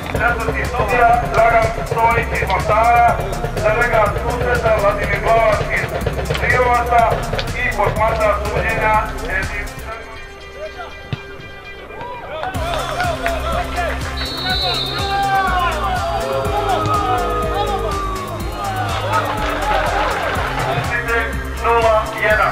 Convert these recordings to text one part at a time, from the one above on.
Četvrti sudija Dragan Stojić iz Mostara, delegat susreta Vladimir Glavac iz Lijovaca i posmatrač suđenja Edin Suditelj 0-1.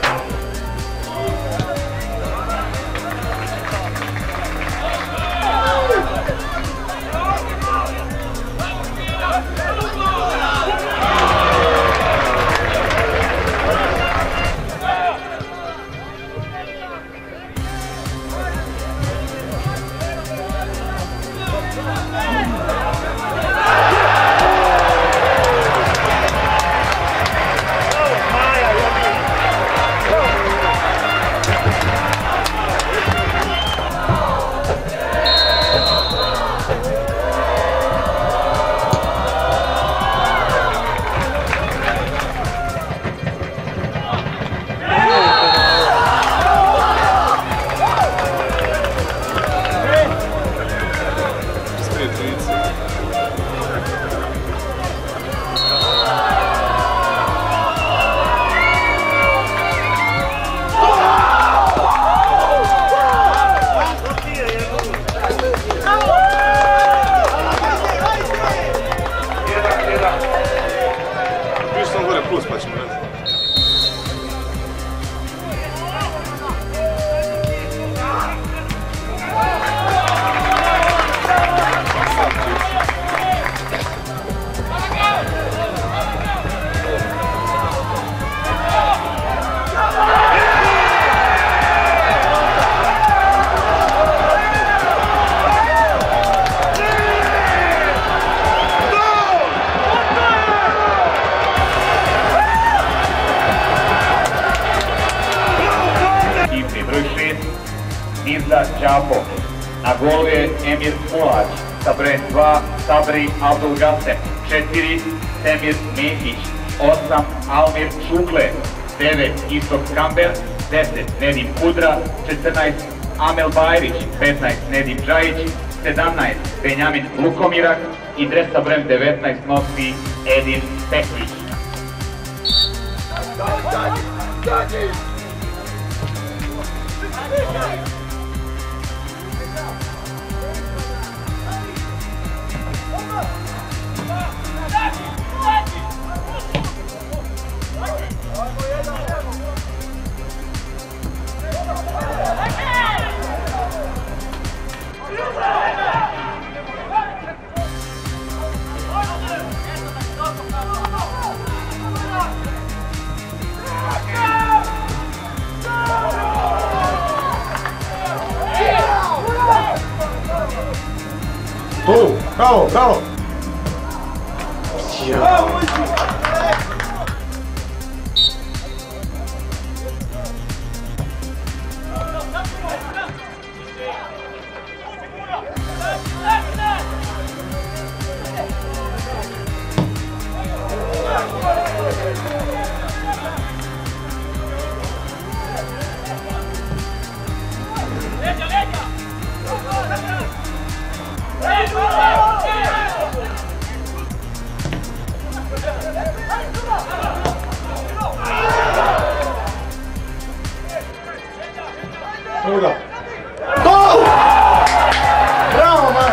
Izla Čapo. Na golu je Emir Mulać. Sa brojem 2 Sabri Abdulgasem. 4 Semir Mekić. 8 Almir Šukle. 9 Istok Kamber. 10 Nedim Kudra. 14 Amel Bajrić. 15 Nedim Džajić. 17 Benjamin Lukomirak. I dres sa brojem 19 nosi Edin Pekić. Kolo, bravo, bravo! Gol! Bravo, Mari!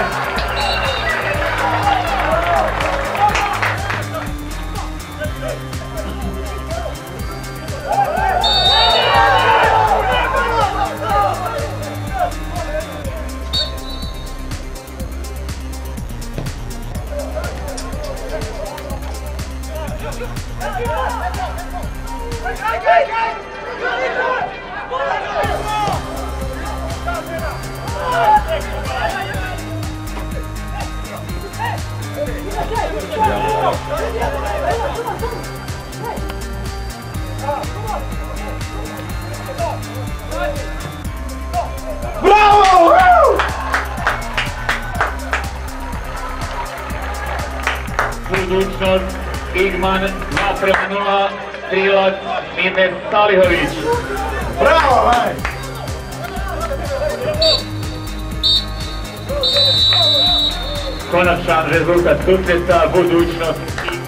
Bravo! Budućnost, Igman, 2:0, strilac, Mirnes Salihović. Bravo, Mari! konačan rezultat susreta, budućnost.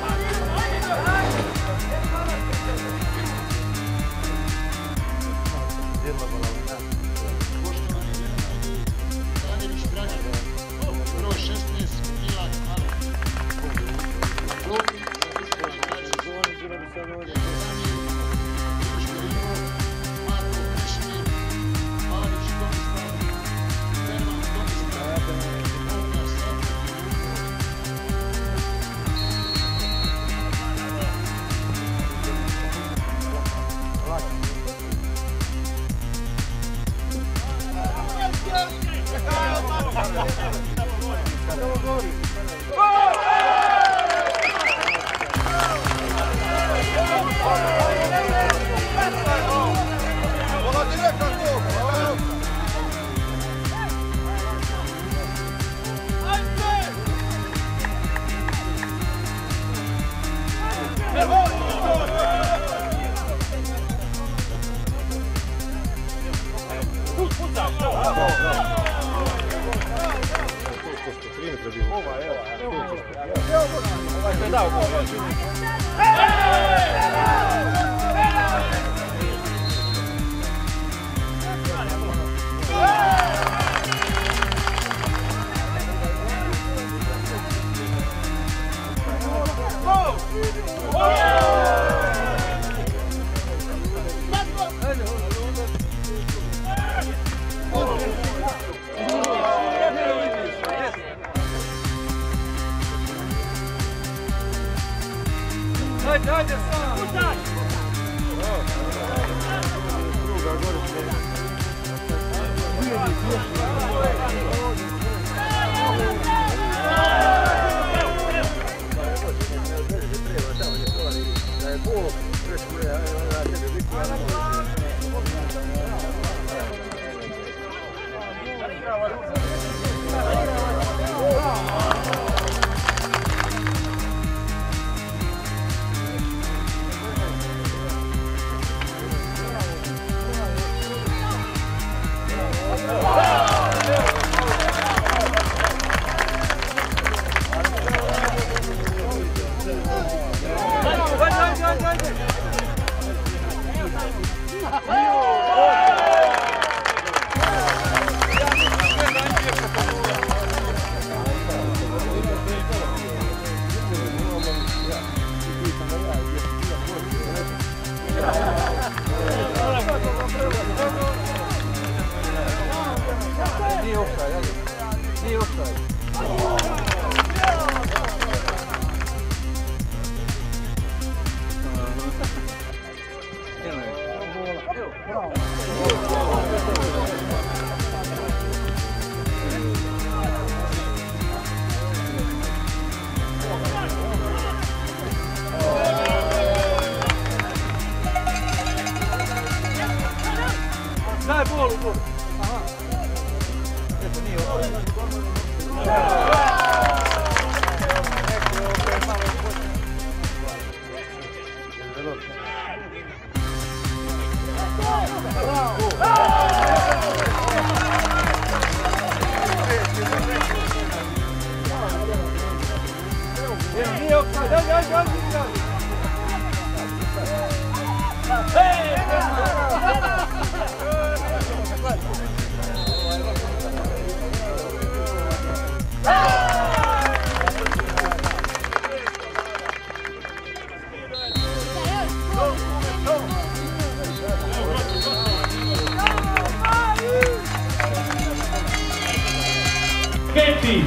Fbih,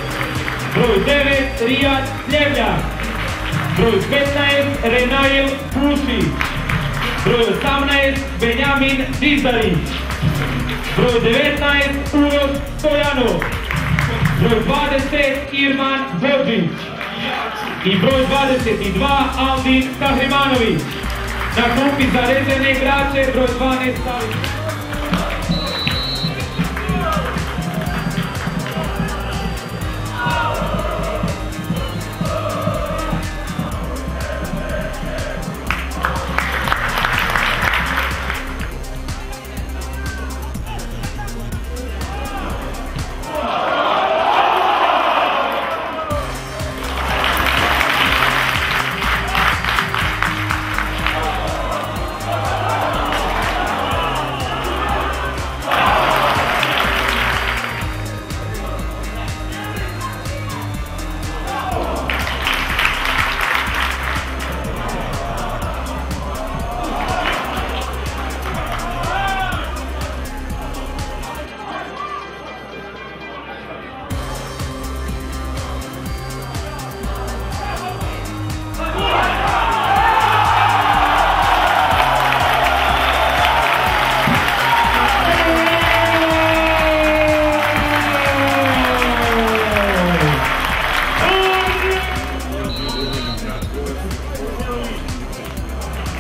broj 9 Rijad Ljevljak, broj 15 Renail Pušić, broj 18 Benjamin Dizarić, broj 19 Uroš Stojanov, broj 20 Irman Bođić i broj 22 Aldin Kahrimanović. Na klupi za rezervne igrače broj 12 Savić.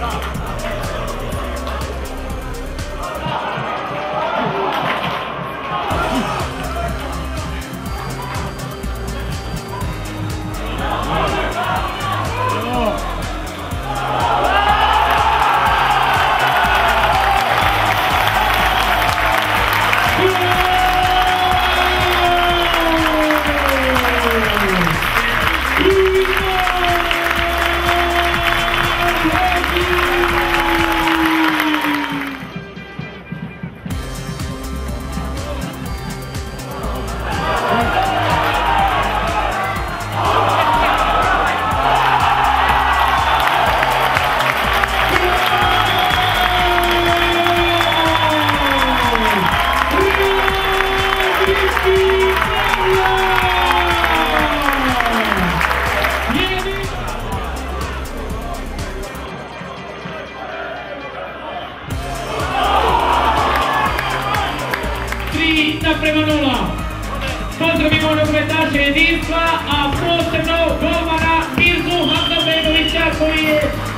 Prema 0. Pozdravimo nogometaše jedinstva, a posebno golmana Mirzu Handalbegovića koji je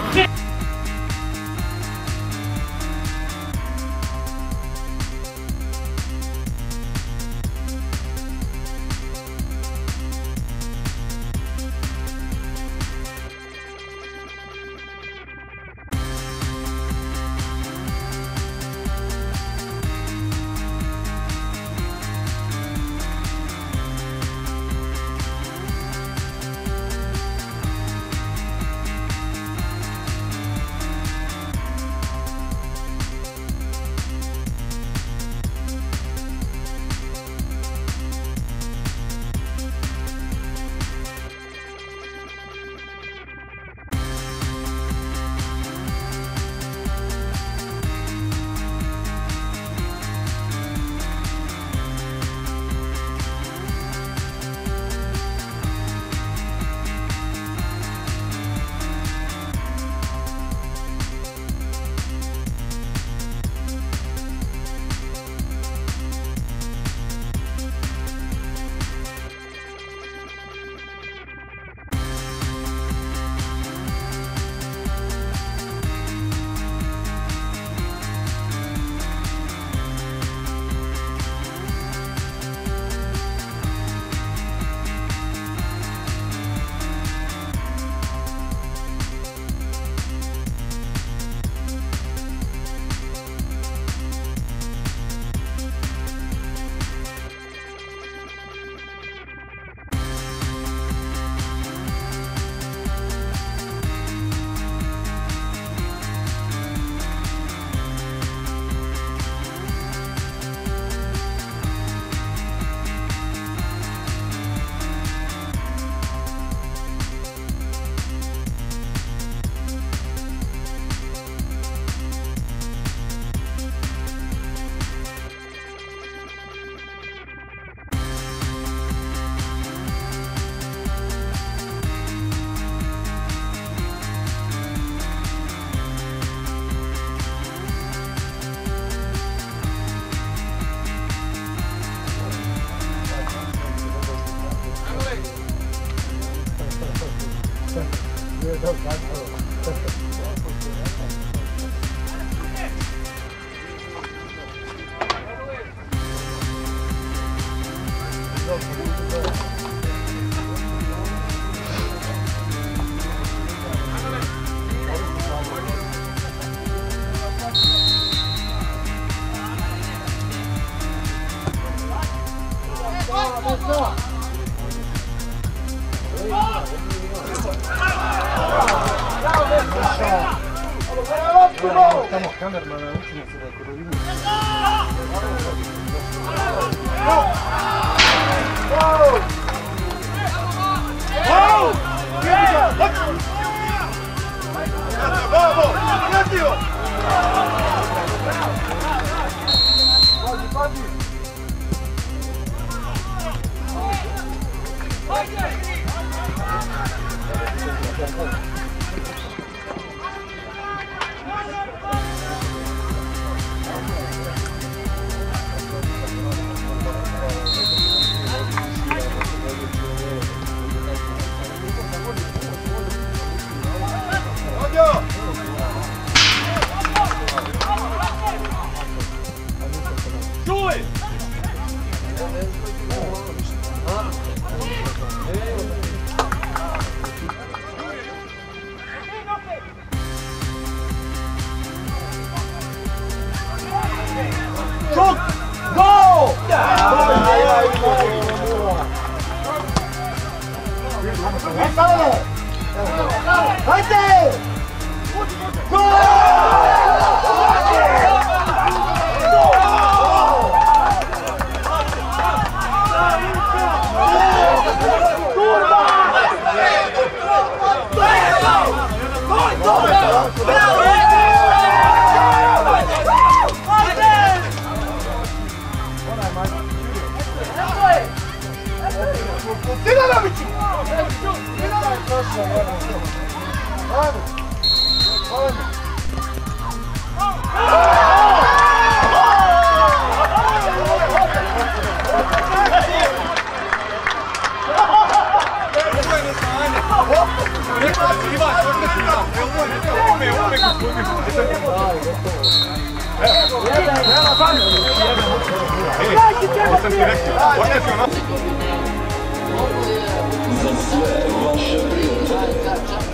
Estamos cameraman, učenici da kod vidimo. Šut! Gol! Hajde! Za sve vaše prijatelje,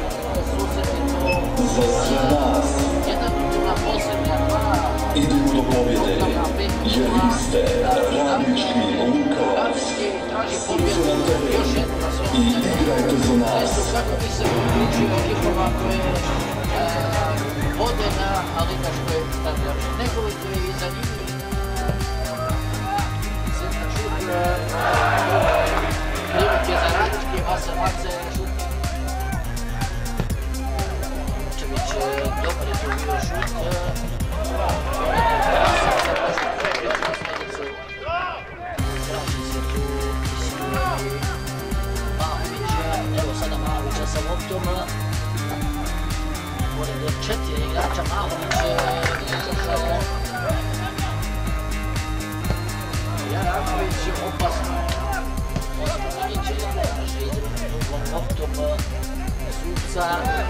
za sve nas, idemo do pobjede, jer vi ste radnički Lukovac. Srce na tebi i igrajte za nas. Kako bi se uključio ekipama koje vode na ligaškoj stadioni. Nekoliko je iza njih. Centar šut, prilike za radnički, Mace šut. Čević, dobar je tu bio šut. Evo sada Mahovića sa loptom. Pored 4 igrača Mahović izašao. Jaranović opasno. Osmanić traži drugom loptom Zubca.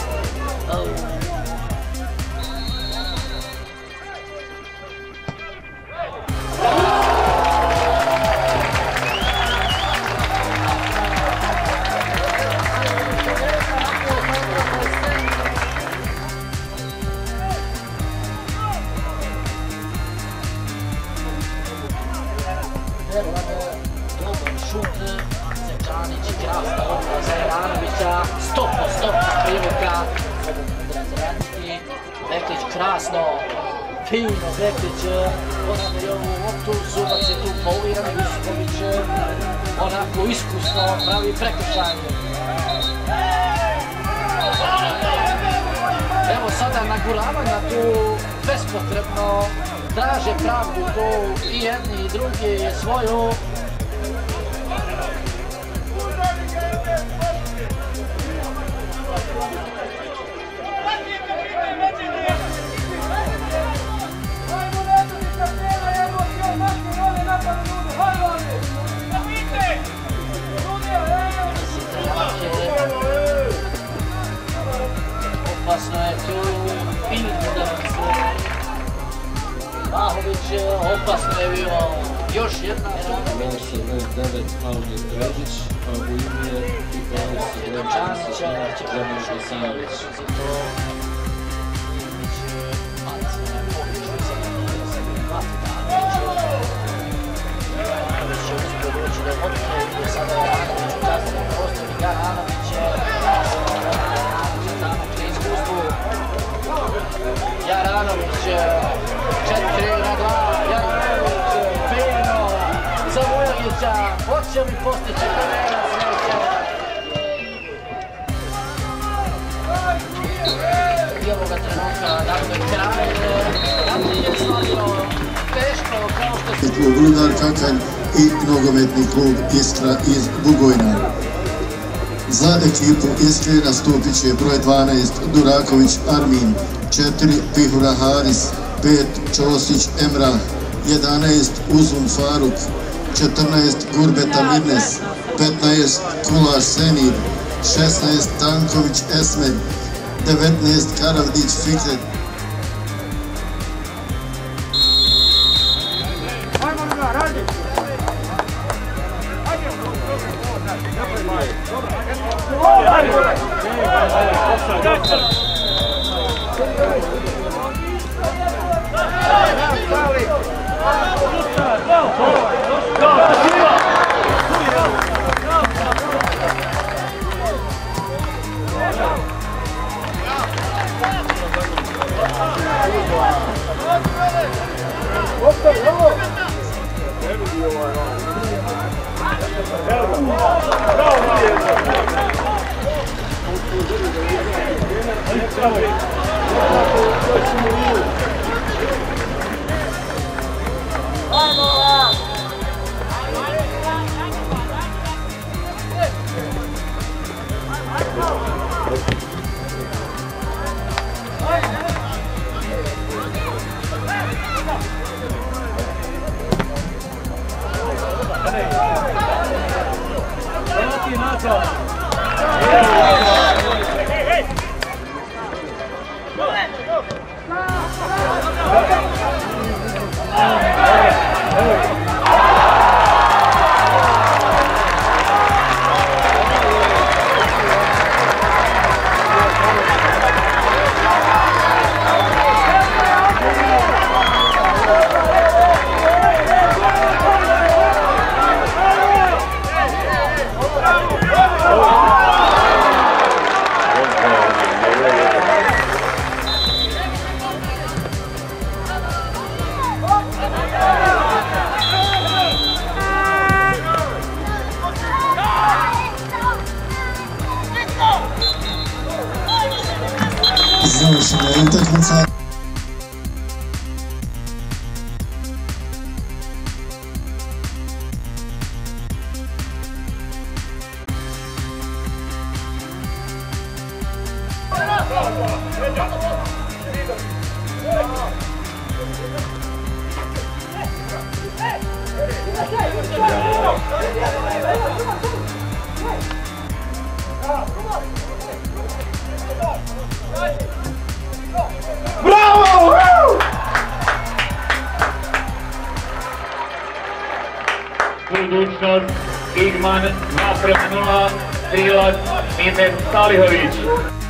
Dobar šut, Zečanić i krasna lopta za Jaranovića, 100% prilika, ovo treba zaraditi, Beklić krasno, fino Beklić, ponavlja ovu loptu, Zubac je tu poliran, Jusufović onako iskusno pravi prekršaj. Evo sada naguravanja tu bespotrebno, traže pravdu tu i jedni i drugi svoju. Opasno je tu Pinković. Mahović, opasno je bilo još jedna žena. U ime Čanića će premoći Sinović za to. Ilić, Maca, Poviću za Ivanović će uspio doći do lopte gdje sada Jaranović u kasnim prostor i Jaranović je tamo pri iskustvu. Jaranović 4-2, Jaranović fino za Vujovića, hoće li postići prvenstvo sreće? I ovoga trenutka, dakle, kraj je slavio teško kao što se... Klub Rudar Kakanj i nogometni klub Iskra iz Bugojna. Za ekipu Iskre nastupit će broj 12 Duraković Armin, 4 Pihura Haris, 5 Ćosić Emrah, 11 Uzun Faruk, 14 Gurbeta Mirnes, 15 Kulaš Senir, 16 Tanković Esmed, 19 Karavdić Fikret. Hajde! Završena je utakmica. Budućnost, Igman, 2:0, strilac, Mine Salihović.